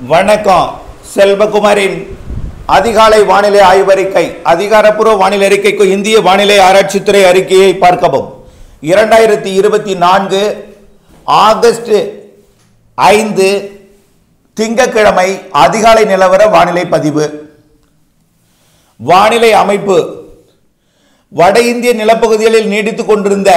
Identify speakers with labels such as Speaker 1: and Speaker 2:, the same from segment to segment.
Speaker 1: வணக்கம். செல்வகுமாரின் அதிகாலை வானிலை ஆய்வறிக்கை. அதிகாரப்பூர்வ வானிலை அறிக்கைக்கு இந்திய வானிலை ஆராய்ச்சித்துறை அறிக்கையை பார்க்கவும். 2024 ஆகஸ்ட் 5 திங்கட்கிழமை அதிகாலை நிலவர வானிலை பதிவு. வானிலை அமைப்பு: வட இந்திய நிலப்பகுதிகளில் நீடித்துக் கொண்டிருந்த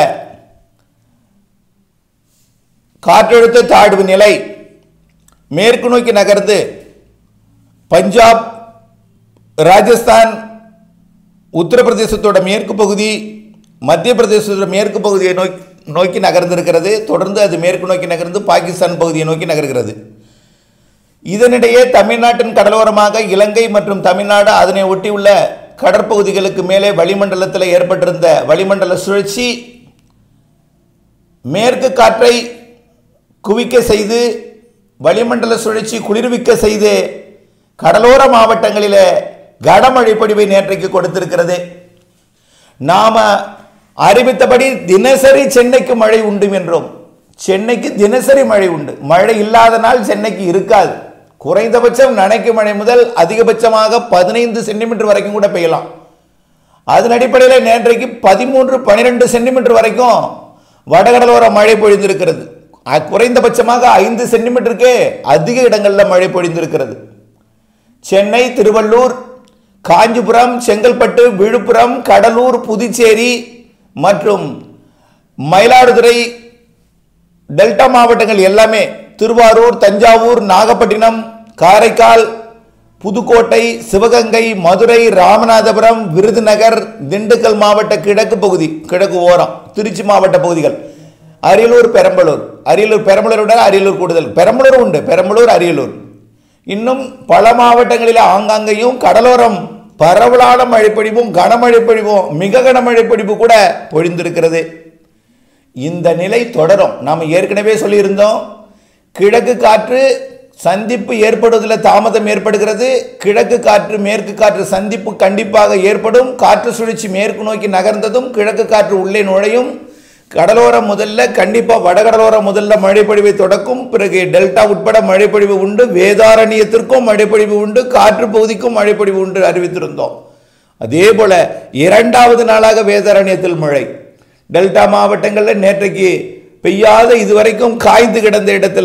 Speaker 1: காற்றழுத்த தாழ்வு நிலை மேற்கு நோக்கி நகர்ந்து பஞ்சாப், ராஜஸ்தான், உத்தரப்பிரதேசத்தோட மேற்கு பகுதி, மத்திய பிரதேசத்தோட மேற்கு பகுதியை நோக்கி நகர்ந்திருக்கிறது. தொடர்ந்து அது மேற்கு நோக்கி நகர்ந்து பாகிஸ்தான் பகுதியை நோக்கி நகர்கிறது. இதனிடையே தமிழ்நாட்டின் கடலோரமாக இலங்கை மற்றும் தமிழ்நாடு அதனை ஒட்டியுள்ள கடற்பகுதிகளுக்கு மேலே வளிமண்டலத்தில் ஏற்பட்டிருந்த வளிமண்டல சுழற்சி மேற்கு காற்றை குவிக்க செய்து, வளிமண்டல சுழற்சி குளிர்விக்க செய்து கடலோர மாவட்டங்களில் கனமழை பொழிவை நேற்றைக்கு கொடுத்திருக்கிறது. நாம அறிவித்தபடி தினசரி சென்னைக்கு மழை உண்டு என்றோம். சென்னைக்கு தினசரி மழை உண்டு. மழை இல்லாத நாள் சென்னைக்கு இருக்காது. குறைந்தபட்சம் நனைக்கு மழை முதல் அதிகபட்சமாக 15 சென்டிமீட்டர் வரைக்கும் கூட பெய்யலாம். அதன் அடிப்படையில் நேற்றைக்கு 13-12 சென்டிமீட்டர் வரைக்கும் வடகடலோர மழை பொழிந்திருக்கிறது. குறைந்தபட்சமாக 5 சென்டிமீட்டருக்கே அதிக இடங்களில் மழை பொழிந்திருக்கிறது. சென்னை, திருவள்ளூர், காஞ்சிபுரம், செங்கல்பட்டு, விழுப்புரம், கடலூர், புதுச்சேரி மற்றும் மயிலாடுதுறை டெல்டா மாவட்டங்கள் எல்லாமே, திருவாரூர், தஞ்சாவூர், நாகப்பட்டினம், காரைக்கால், புதுக்கோட்டை, சிவகங்கை, மதுரை, ராமநாதபுரம், விருதுநகர், திண்டுக்கல் மாவட்ட கிழக்கு பகுதி, கிழக்கு ஓரம், திருச்சி மாவட்ட பகுதிகள், அரியலூர், பெரம்பலூர், அரியலூர் கூடுதல், பெரம்பலூர் உண்டு, பெரம்பலூர், அரியலூர், இன்னும் பல மாவட்டங்களில் ஆங்காங்கேயும் கடலோரம் பரவலான மழைப்பொழிவும் கனமழைப்பொழிவும் மிக கனமழைப்பொழிவு கூட பொழிந்திருக்கிறது. இந்த நிலை தொடரும். நாம் ஏற்கனவே சொல்லியிருந்தோம், கிழக்கு காற்று சந்திப்பு ஏற்படுவதில் தாமதம் ஏற்படுகிறது. கிழக்கு காற்று மேற்கு காற்று சந்திப்பு கண்டிப்பாக ஏற்படும். காற்று சுழற்சி மேற்கு நோக்கி நகர்ந்ததும் கிழக்கு காற்று உள்ளே நுழையும். கடலோரம் முதல்ல கண்டிப்பாக வடகடலோரம் முதல்ல மழைப்பொழிவை தொடக்கும். பிறகு டெல்டா உட்பட மழைப்பொழிவு உண்டு. வேதாரண்யத்திற்கும் மழைப்பொழிவு உண்டு. காற்று பகுதிக்கும் மழைப்பொழிவு உண்டு அறிவித்திருந்தோம். அதே போல இரண்டாவது நாளாக வேதாரண்யத்தில் மழை. டெல்டா மாவட்டங்களில் நேற்றைக்கு பெய்யாத, இதுவரைக்கும் காய்ந்து கிடந்த இடத்துல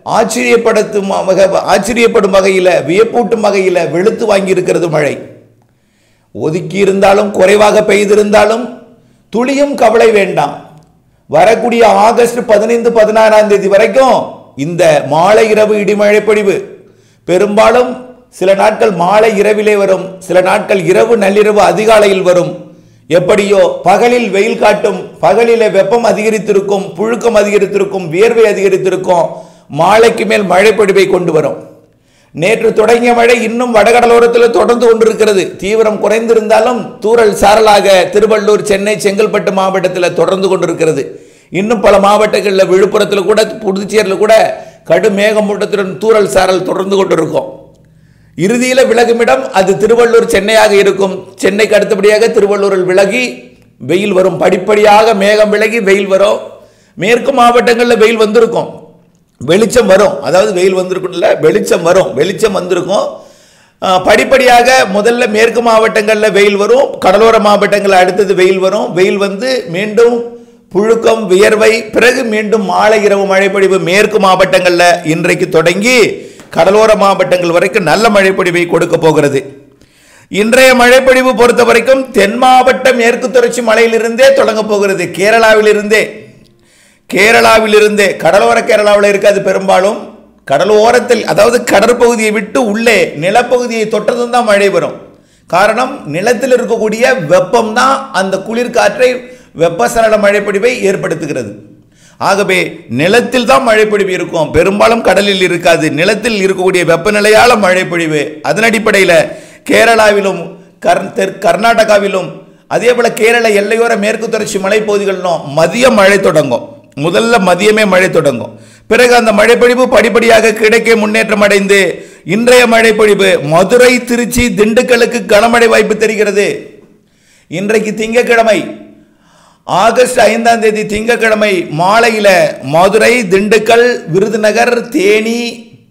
Speaker 1: ஆச்சரியப்படும் வகையில், வியப்பூட்டும் வகையில் வெளுத்து வாங்கி இருக்கிறது மழை. ஒதுக்கி இருந்தாலும் குறைவாக பெய்திருந்தாலும் துளியும் கவலை வேண்டாம். வரக்கூடிய ஆகஸ்ட் 15-16 தேதி வரைக்கும் இந்த மாலை இரவு இடிமழை பொழிவு பெரும்பாலும் சில நாட்கள் மாலை இரவிலே வரும், சில நாட்கள் இரவு நள்ளிரவு அதிகாலையில் வரும். எப்படியோ பகலில் வெயில் காட்டும், பகலிலே வெப்பம் அதிகரித்திருக்கும், புழுக்கம் அதிகரித்திருக்கும், வியர்வை அதிகரித்திருக்கும். மாலைக்கு மேல் மழை பொழிவை கொண்டு வரும். நேற்று தொடங்கிய மழை இன்னும் வடகடலோரத்தில் தொடர்ந்து கொண்டிருக்கிறது. தீவிரம் குறைந்திருந்தாலும் தூறல் சாரலாக திருவள்ளூர், சென்னை, செங்கல்பட்டு மாவட்டத்தில் தொடர்ந்து கொண்டிருக்கிறது. இன்னும் பல மாவட்டங்களில், விழுப்புரத்தில் கூட, புதுச்சேரியில் கூட கடும் மேகமூட்டத்துடன் தூறல் சாரல் தொடர்ந்து கொண்டிருக்கும். இறுதியில் விலகுமிடம் அது திருவள்ளூர், சென்னையாக இருக்கும். சென்னைக்கு அடுத்தபடியாக திருவள்ளூரில் விலகி வெயில் வரும். படிப்படியாக மேகம் விலகி வெயில் வரும். மேற்கு மாவட்டங்களில் வெயில் வந்திருக்கும், வெளிச்சம் வரும். அதாவது வெயில் வந்திருக்கும்ல, வெளிச்சம் வரும், வெளிச்சம் வந்திருக்கும். படிப்படியாக முதல்ல மேற்கு மாவட்டங்களில் வெயில் வரும், கடலோர மாவட்டங்களில் அடுத்தது வெயில் வரும். வெயில் வந்து மீண்டும் புழுக்கம், வியர்வை, பிறகு மீண்டும் மாலை இரவு மழைப்பொழிவு மேற்கு மாவட்டங்களில் இன்றைக்கு தொடங்கி கடலோர மாவட்டங்கள் வரைக்கும் நல்ல மழைப்பொழிவை கொடுக்க போகிறது. இன்றைய மழைப்பொழிவு பொறுத்த வரைக்கும் தென் மாவட்ட மேற்கு தொடர்ச்சி மலையிலிருந்தே தொடங்க போகிறது. கேரளாவிலிருந்தே, கடலோர கேரளாவில் இருக்காது. பெரும்பாலும் கடலோரத்தில், அதாவது கடற்பகுதியை விட்டு உள்ளே நிலப்பகுதியை தொட்டதும் தான் மழை வரும். காரணம், நிலத்தில் இருக்கக்கூடிய வெப்பம் தான் அந்த குளிர்காற்றை வெப்பசலன மழைப்பொழிவை ஏற்படுத்துகிறது. ஆகவே நிலத்தில் தான் மழைப்பொழிவு இருக்கும், பெரும்பாலும் கடலில் இருக்காது. நிலத்தில் இருக்கக்கூடிய வெப்பநிலையால மழைப்பொழிவு. அதன் அடிப்படையில் கேரளாவிலும் கர்நாடகாவிலும் அதே போல கேரள எல்லையோர மேற்கு தொடர்ச்சி மலைப்பகுதிகளிலும் மதியம் மழை தொடங்கும். முதல்ல மதியமே மழை தொடங்கும். பிறகு அந்த மழைப்பொழிவு படிப்படியாக கிடைக்க முன்னேற்றம் அடைந்து இன்றைய மழைப்பொழிவு மதுரை, திருச்சி, திண்டுக்கலுக்கு கனமழை வாய்ப்பு தெரிகிறது. இன்றைக்கு திங்கட்கிழமை ஆகஸ்ட் 5ஆம் தேதி திங்கட்கிழமை மாலையில் மதுரை, திண்டுக்கல், விருதுநகர், தேனி,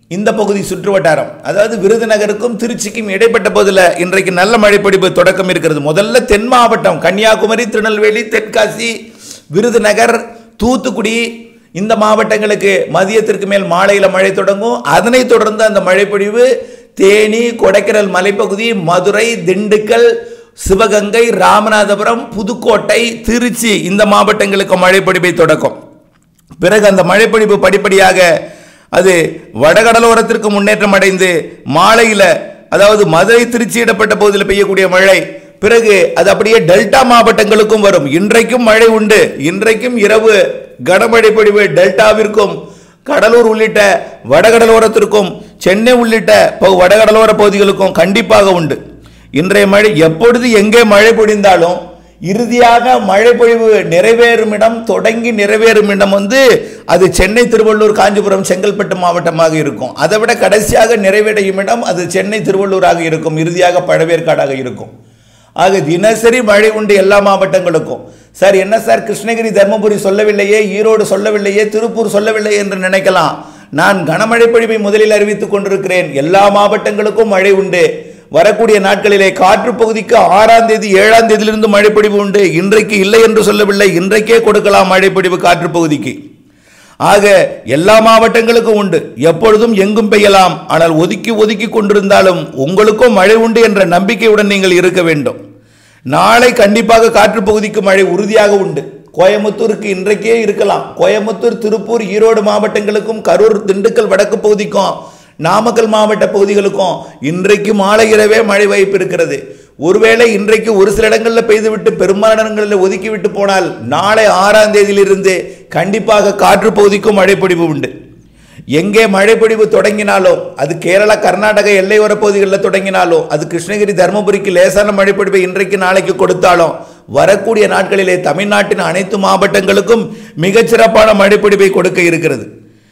Speaker 1: இந்த பகுதி சுற்று வட்டாரம், அதாவது விருதுநகருக்கும் திருச்சிக்கும் இடைப்பட்ட பகுதியில் இன்றைக்கு நல்ல மழைப்பொழிவு தொடக்கம் இருக்கிறது. முதல்ல தென் மாவட்டம் கன்னியாகுமரி, திருநெல்வேலி, தென்காசி, விருதுநகர், தூத்துக்குடி இந்த மாவட்டங்களுக்கு மதியத்திற்கு மேல் மாலையில் மழை தொடங்கும். அதனைத் தொடர்ந்து அந்த மழைப்பொழிவு தேனி, கொடைக்கானல் மலைப்பகுதி, மதுரை, திண்டுக்கல், சிவகங்கை, ராமநாதபுரம், புதுக்கோட்டை, திருச்சி இந்த மாவட்டங்களுக்கு மழைப்பொழிவை தொடக்கும். பிறகு அந்த மழைப்பொழிவு படிப்படியாக அது வடகடலோரத்திற்கு முன்னேற்றம் அடைந்து மாலையில், அதாவது மதுரை, திருச்சி இடப்பட்ட பகுதியில் பெய்யக்கூடிய மழை பிறகு அது அப்படியே டெல்டா மாவட்டங்களுக்கும் வரும். இன்றைக்கும் மழை உண்டு. இன்றைக்கும் இரவு கனமழை பொழிவு டெல்டாவிற்கும் கடலூர் உள்ளிட்ட வடகடலோரத்திற்கும் சென்னை உள்ளிட்ட வடகடலோர பகுதிகளுக்கும் கண்டிப்பாக உண்டு. இன்றைய மழை எப்பொழுது எங்கே மழை பொழிந்தாலும் இறுதியாக மழை பொழிவு நிறைவேறும் இடம், தொடங்கி நிறைவேறும் இடம் அது சென்னை, திருவள்ளூர், காஞ்சிபுரம், செங்கல்பட்டு மாவட்டமாக இருக்கும். அதை விட கடைசியாக நிறைவடையும் இடம் அது சென்னை, திருவள்ளூராக இருக்கும். இறுதியாக பழவேற்காடாக இருக்கும். ஆக தினசரி மழை உண்டு எல்லா மாவட்டங்களுக்கும். சார் என்ன சார் கிருஷ்ணகிரி, தர்மபுரி சொல்லவில்லையே, ஈரோடு சொல்லவில்லையே, திருப்பூர் சொல்லவில்லை என்று நினைக்கலாம். நான் கனமழை பொழிவை முதலில் அறிவித்துக் கொண்டிருக்கிறேன். எல்லா மாவட்டங்களுக்கும் மழை உண்டு. வரக்கூடிய நாட்களிலே காற்று பகுதிக்கு 6ஆம் தேதி 7ஆம் தேதியிலிருந்து மழைப்பொழிவு உண்டு. இன்றைக்கு இல்லை என்று சொல்லவில்லை, இன்றைக்கே கொடுக்கலாம் மழைப்பொழிவு காற்று பகுதிக்கு. ஆக எல்லா மாவட்டங்களுக்கும் உண்டு. எப்பொழுதும் எங்கும் பெய்யலாம். ஆனால் ஒதுக்கி ஒதுக்கி கொண்டிருந்தாலும் உங்களுக்கும் மழை உண்டு என்ற நம்பிக்கையுடன் நீங்கள் இருக்க வேண்டும். நாளை கண்டிப்பாக காற்று பகுதிக்கு மழை உறுதியாக உண்டு. கோயம்புத்தூருக்கு இன்றைக்கே இருக்கலாம். கோயம்புத்தூர், திருப்பூர், ஈரோடு மாவட்டங்களுக்கும், கரூர், திண்டுக்கல் வடக்கு பகுதிக்கும், நாமக்கல் மாவட்ட பகுதிகளுக்கும் இன்றைக்கு மாலை இரவே மழை வாய்ப்பு இருக்கிறது. ஒருவேளை இன்றைக்கு ஒரு சில இடங்களில் பெய்துவிட்டு பெரும்பாலான இடங்களில் ஒதுக்கிவிட்டு போனால் நாளை 6ஆம் தேதியிலிருந்து கண்டிப்பாக காற்று பகுதிக்கும் மழைப்பொழிவு உண்டு. எங்கே மழைப்பொழிவு தொடங்கினாலோ அது கேரளா, கர்நாடக எல்லையோர பகுதிகளில் தொடங்கினாலோ அது கிருஷ்ணகிரி, தர்மபுரிக்கு லேசான மழைப்பொழிவை இன்றைக்கு நாளைக்கு கொடுத்தாலும் வரக்கூடிய நாட்களிலே தமிழ்நாட்டின் அனைத்து மாவட்டங்களுக்கும் மிகச்சிறப்பான மழைப்பொழிவை கொடுக்க இருக்கிறது.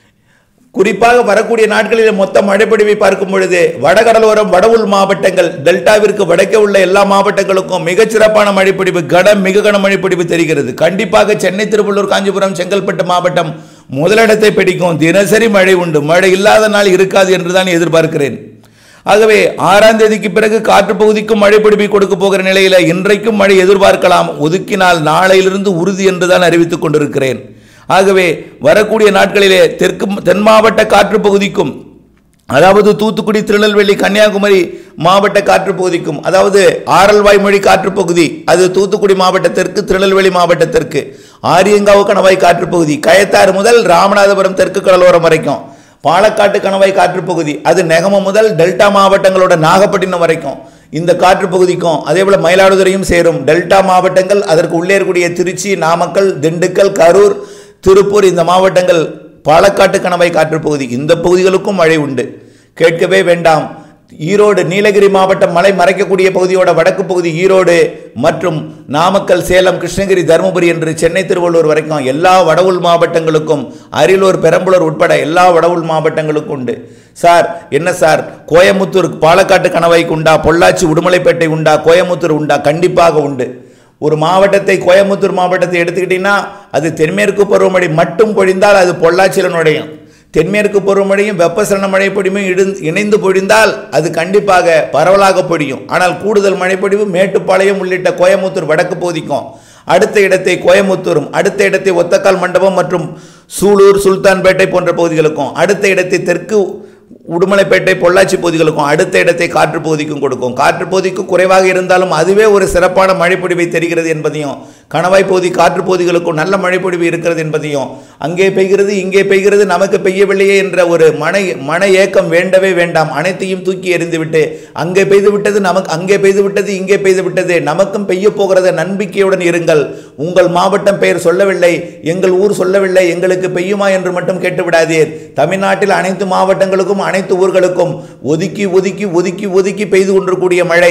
Speaker 1: குறிப்பாக வரக்கூடிய நாட்களில் மொத்த மழைப்பொழிவை பார்க்கும் பொழுது வடகடலோரம், வடவுள் மாவட்டங்கள், டெல்டாவிற்கு வடக்கே உள்ள எல்லா மாவட்டங்களுக்கும் மிகச்சிறப்பான மழைப்பொழிவு, மிக கன மழைப்பொழிவு தெரிகிறது. கண்டிப்பாக சென்னை, திருவள்ளூர், காஞ்சிபுரம், செங்கல்பட்டு மாவட்டம் முதலிடத்தை பிடிக்கும். தினசரி மழை உண்டு. மழை இல்லாத நாள் இருக்காது என்றுதான் எதிர்பார்க்கிறேன். ஆகவே 6ஆம் தேதிக்கு பிறகு காற்று பகுதிக்கும் மழைப்பொழிவை கொடுக்க போகிற நிலையில் இன்றைக்கும் மழை எதிர்பார்க்கலாம். ஒதுக்கினால் நாளையிலிருந்து உறுதி என்றுதான் அறிவித்துக் கொண்டிருக்கிறேன். ஆகவே வரக்கூடிய நாட்களிலே தென் மாவட்ட காற்று பகுதிக்கும், அதாவது தூத்துக்குடி, திருநெல்வேலி, கன்னியாகுமரி மாவட்ட காற்று பகுதிக்கும், அதாவது ஆரல்வாய் மொழி காற்று பகுதி அது தூத்துக்குடி மாவட்டத்திற்கு, திருநெல்வேலி மாவட்டத்திற்கு, ஆரியங்காவு கணவாய் காற்று பகுதி கயத்தாறு முதல் ராமநாதபுரம் தெற்கு கடலோரம் வரைக்கும், பாலக்காட்டு கணவாய் காற்று பகுதி அது நெகமம் முதல் டெல்டா மாவட்டங்களோட நாகப்பட்டினம் வரைக்கும் இந்த காற்று பகுதிக்கும், அதே போல மயிலாடுதுறையும் சேரும். டெல்டா மாவட்டங்கள், அதற்கு உள்ளே இருக்கக்கூடிய திருச்சி, நாமக்கல், திண்டுக்கல், கரூர், திருப்பூர் இந்த மாவட்டங்கள், பாலக்காட்டு கணவாய் காற்று பகுதி இந்த பகுதிகளுக்கும் மழை உண்டு. கேட்கவே வேண்டாம். ஈரோடு, நீலகிரி மாவட்டம் மலை மறைக்கக்கூடிய பகுதியோட வடக்கு பகுதி ஈரோடு மற்றும் நாமக்கல், சேலம், கிருஷ்ணகிரி, தருமபுரி என்று சென்னை, திருவள்ளூர் வரைக்கும் எல்லா வடவுள் மாவட்டங்களுக்கும், அரியலூர், பெரம்பலூர் உட்பட எல்லா வடவுள் மாவட்டங்களுக்கும் உண்டு. சார் என்ன சார் கோயம்புத்தூர், பாலக்காட்டு கணவாய்க்கு உண்டா, பொள்ளாச்சி, உடுமலைப்பேட்டை உண்டா, கோயம்புத்தூர் உண்டா? கண்டிப்பாக உண்டு. ஒரு மாவட்டத்தை, கோயம்புத்தூர் மாவட்டத்தை எடுத்துக்கிட்டீங்கன்னா அது தென்மேற்கு பருவமழை மட்டும் பொழிந்தால் அது பொள்ளாச்சியில் நுழையும். தென்மேற்கு பருவமழையும் வெப்பசலன மழைப்பொழிவும் இணைந்து பொழிந்தால் அது கண்டிப்பாக பரவலாக பொழியும். ஆனால் கூடுதல் மழைப்பொழிவு மேட்டுப்பாளையம் உள்ளிட்ட கோயம்புத்தூர் வடக்கு பகுதிக்கும், அடுத்த இடத்தை கோயம்புத்தூரும், அடுத்த இடத்தை ஒத்தக்கால் மண்டபம் மற்றும் சூலூர், சுல்தான்பேட்டை போன்ற பகுதிகளுக்கும், அடுத்த இடத்தை தெற்கு உடுமலைப்பேட்டை, பொள்ளாச்சி பகுதிகளுக்கும், அடுத்த இடத்தை காற்று பகுதிக்கும் கொடுக்கும். காற்று பகுதிக்கு குறைவாக இருந்தாலும் அதுவே ஒரு சிறப்பான மழைப்பொழிவை தெரிகிறது என்பதையும், கணவாய் பகுதி காற்று பகுதிகளுக்கும் நல்ல மழைப்பொழிவு இருக்கிறது என்பதையும், அங்கே பெய்கிறது இங்கே பெய்கிறது நமக்கு பெய்யவில்லையே என்ற ஒரு மன ஏக்கம் வேண்டவே வேண்டாம். அனைத்தையும் தூக்கி எறிந்துவிட்டு அங்கே பெய்து விட்டது நமக்கு, அங்கே பெய்து விட்டது இங்கே பெய்து விட்டது, நமக்கும் பெய்ய போகிறது நம்பிக்கையுடன் இருங்கள். உங்கள் மாவட்டம் பெயர் சொல்லவில்லை, எங்கள் ஊர் சொல்லவில்லை, எங்களுக்கு பெய்யுமா என்று மட்டும் கேட்டுவிடாதீர். தமிழ்நாட்டில் அனைத்து மாவட்டங்களுக்கும் அனைத்து ஊர்களுக்கும் ஒதுக்கி ஒதுக்கி ஒதுக்கி ஒதுக்கி பெய்து கொண்டிருக்கூடிய மழை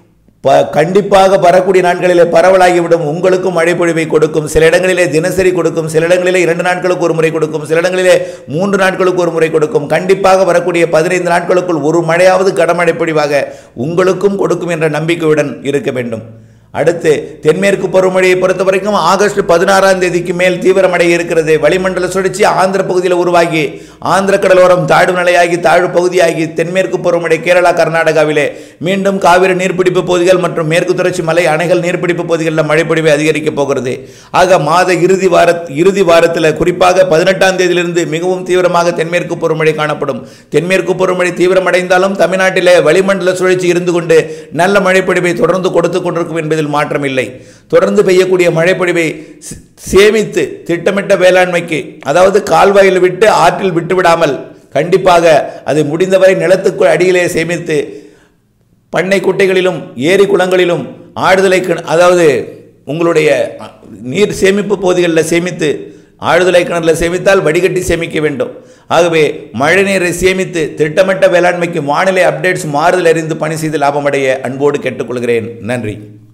Speaker 1: கண்டிப்பாக வரக்கூடிய நாட்களிலே பரவலாகிவிடும். உங்களுக்கும் மழை பொழிவை கொடுக்கும். சில இடங்களிலே தினசரி கொடுக்கும், சில இடங்களிலே 2 நாட்களுக்கு ஒரு முறை கொடுக்கும், சில இடங்களிலே 3 நாட்களுக்கு ஒரு முறை கொடுக்கும். கண்டிப்பாக வரக்கூடிய 15 நாட்களுக்குள் ஒரு மழையாவது கனமழை பொழிவாக உங்களுக்கும் கொடுக்கும் என்ற நம்பிக்கையுடன் இருக்க வேண்டும். அடுத்து தென்மேற்கு பருவமழையை பொறுத்த வரைக்கும் ஆகஸ்ட் 16ஆம் தேதிக்கு மேல் தீவிரமடைய இருக்கிறது. வளிமண்டல சுழற்சி ஆந்திர பகுதியில் உருவாகி ஆந்திர கடலோரம் தாழ்வு நிலையாகி தாழ்வு பகுதியாகி தென்மேற்கு பருவமழை கேரளா கர்நாடகாவிலே மீண்டும் காவிரி நீர்பிடிப்பு பகுதிகள் மற்றும் மேற்கு தொடர்ச்சி மலை அணைகள் நீர்பிடிப்பு பகுதிகளில் மழைப்பொழிவை அதிகரிக்கப் போகிறது. ஆக மாத இறுதி வாரத்தில் குறிப்பாக 18ஆம் தேதியிலிருந்து மிகவும் தீவிரமாக தென்மேற்கு பருவமழை காணப்படும். தென்மேற்கு பருவமழை தீவிரமடைந்தாலும் தமிழ்நாட்டிலே வளிமண்டல சுழற்சி இருந்து கொண்டு நல்ல மழைப்பொழிவை தொடர்ந்து கொடுத்துக் கொண்டிருக்கும் என்பதில் மாற்றம் இல்லை. தொடர்ந்து பெய்யக்கூடிய மழைப்பொழிவை சேமித்து திட்டமிட்ட வேளாண்மைக்கு, அதாவது கால்வாயில் விட்டு ஆற்றில் விட்டுவிடாமல் கண்டிப்பாக அதை முடிந்தவரை நிலத்துக்கு அடியிலே சேமித்து பண்ணை குட்டைகளிலும் ஏரி குளங்களிலும் ஆழ்துளை அதாவது உங்களுடைய நீர் சேமிப்பு பகுதிகளில் சேமித்து ஆழ்துளை கிணறில் சேமித்தால் வடிகட்டி சேமிக்க வேண்டும். ஆகவே மழை நீரை சேமித்து திட்டமிட்ட வேளாண்மைக்கு வானிலை அப்டேட்ஸ் மாறுதல் அறிந்து பணி செய்து லாபமடைய அன்போடு கேட்டுக்கொள்கிறேன். நன்றி.